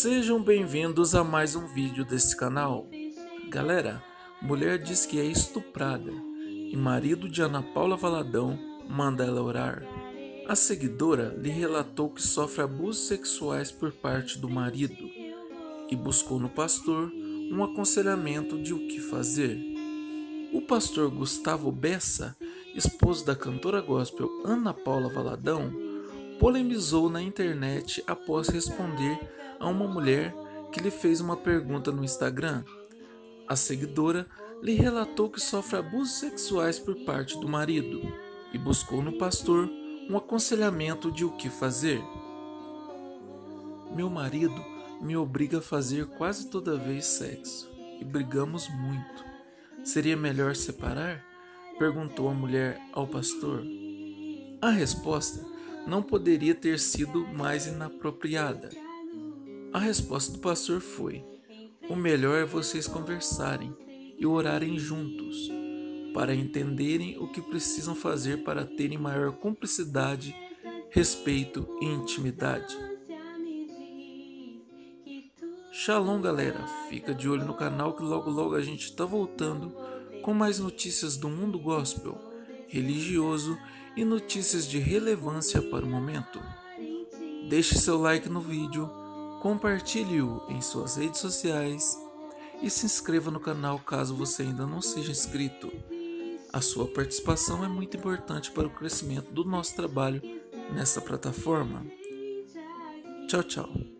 Sejam bem-vindos a mais um vídeo desse canal. Galera, mulher diz que é estuprada e marido de Ana Paula Valadão manda ela orar. A seguidora lhe relatou que sofre abusos sexuais por parte do marido e buscou no pastor um aconselhamento de o que fazer. O pastor Gustavo Bessa, esposo da cantora gospel Ana Paula Valadão, polemizou na internet após responder a uma mulher que lhe fez uma pergunta no Instagram. A seguidora lhe relatou que sofre abusos sexuais por parte do marido e buscou no pastor um aconselhamento de o que fazer. Meu marido me obriga a fazer quase toda vez sexo e brigamos muito. Seria melhor separar? Perguntou a mulher ao pastor. A resposta não poderia ter sido mais inapropriada. A resposta do pastor foi: o melhor é vocês conversarem e orarem juntos, para entenderem o que precisam fazer para terem maior cumplicidade, respeito e intimidade. Shalom, galera, fica de olho no canal que logo logo a gente está voltando com mais notícias do mundo gospel, religioso e notícias de relevância para o momento. Deixe seu like no vídeo, compartilhe-o em suas redes sociais e se inscreva no canal caso você ainda não seja inscrito. A sua participação é muito importante para o crescimento do nosso trabalho nessa plataforma. Tchau, tchau.